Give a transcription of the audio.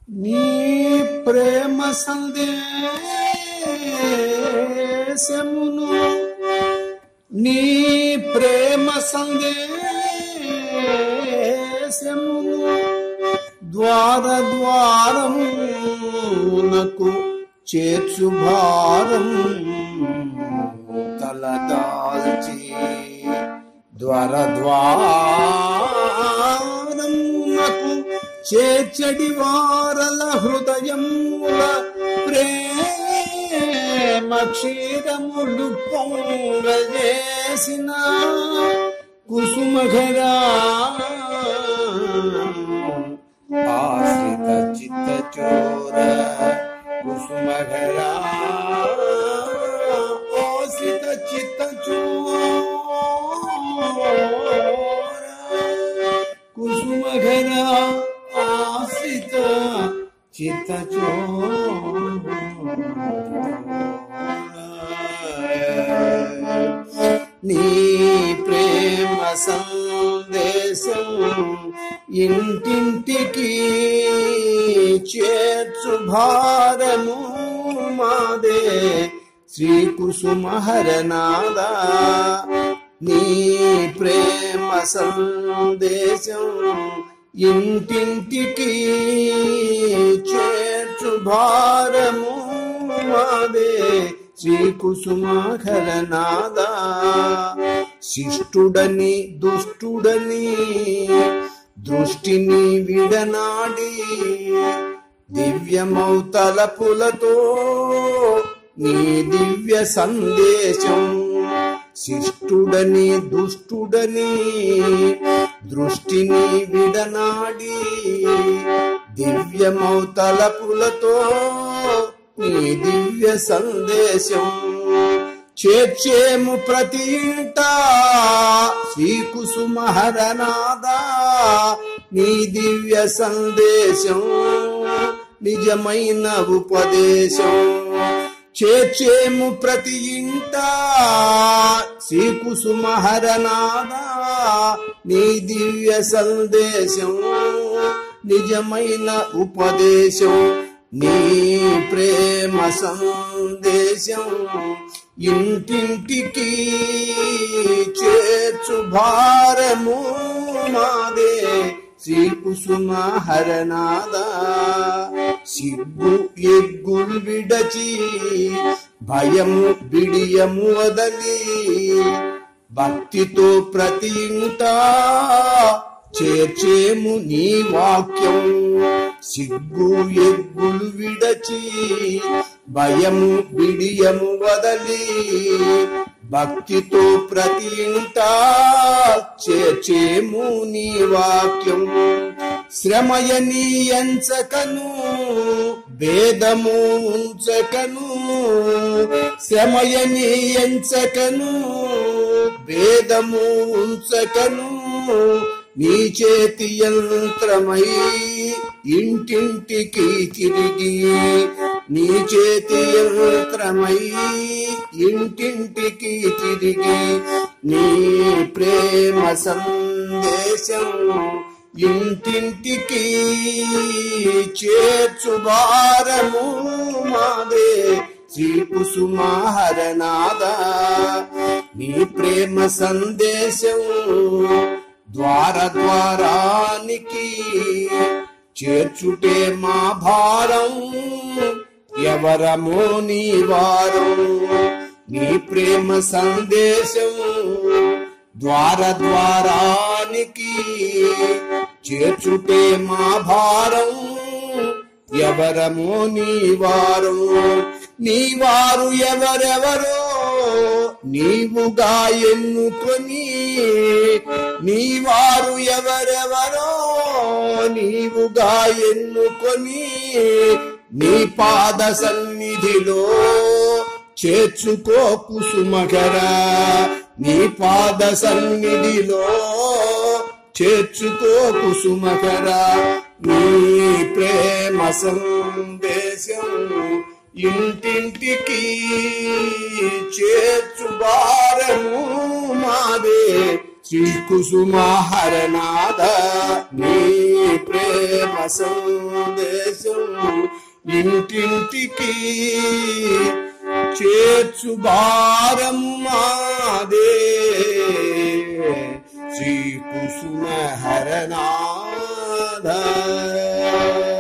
నీ ప్రేమ సందేశమును నీ ప్రేమ సందేశమును ద్వార ద్వారమునకు చేర్చు భారం తలదాల్చి ద్వార ద్వారమునకు చేర్చడి వారల హృదయముల ప్రేమ క్షీరములు పొంగజేసిన కుసుమఘరా ఆశ్రిత చిత్త చోర కుసుమఘరా ఆశ్రిత చిత్త చోర కుసుమఘరా ఆశ్రిత చిత్త చోర నీ ప్రేమ సందేశం ఇంటింటికి చేర్చు భారము మాదే శ్రీ కుసుమహరనాదా నీ ప్రేమ సందేశం ఇంటింటికి చేర్చు భారము మాదే శ్రీ కుసుమహరనాదా శిష్టుడని దుష్టుడని దృష్టిని విడనాడి దివ్యమౌ తలపులతో నీ దివ్య సందేశం శిష్టుడని దుష్టుడని దృష్టిని విడనాడి దివ్యమౌ తలపులతో నీ దివ్య సందేశం చేర్చేము ప్రతి ఇంట శ్రీ కుసుమహరనాదా నీ దివ్య సందేశం నిజమైన ఉపదేశం చేర్చేము ప్రతి ఇంట శ్రీ కుసుమహరనాదా నీ దివ్య సందేశం నిజమైన ఉపదేశం నీ ప్రేమ సందేశం ఇంటింటికి చేర్చు భారము మాదే శ్రీ కుసుమహరనాదా సిగ్గు ఎగ్గులు విడచి భయము బిడియము వదలి భక్తితో ప్రతి ఇంట చేర్చేము నీ వాక్యం సిగ్గు ఎగ్గులు విడచి భయము బిడియము వదలి భక్తితో ప్రతి ఇంట చేర్చేము నీ వాక్యం శ్రమయని ఎంచకను భేదము ఉంచకను శ్రమయని ఎంచకను భేదము ఉంచకను నీ చేతి యంత్రమై ఇంటింటికి తిరిగి నీ చేతి యంత్రమై ఇంటింటికి తిరిగి నీ ప్రేమ సందేశం ఇంటింటికి చేర్చు భారము మాదే శ్రీ కుసుమహరనాదా నీ ప్రేమ సందేశం ద్వార ద్వారానికి చేర్చుటే మా భారం ఎవరమో నీ వారం నీ ప్రేమ సందేశం ద్వార ద్వారానికి చేర్చుటే మా భారం ఎవరమో నీ వారం నీ వారు ఎవరెవరో నీవుగా ఎన్నుకొని నీ వారు ఎవరెవరో నీవుగా ఎన్నుకొని నీ పాద సన్నిధిలో చేర్చుకో కుసుమఘరా నీ పాద సన్నిధిలో చేర్చుకో కుసుమఘరా నీ ప్రేమ సందేశం ఇంటింటికి చేర్చు భారము మాదే శ్రీ కుసుమహరనాదా నీ ప్రేమ ప్రేమ సందేశం ఇంటింటికి చేర్చు భారము మాదే శ్రీ కుసుమ హరనాథ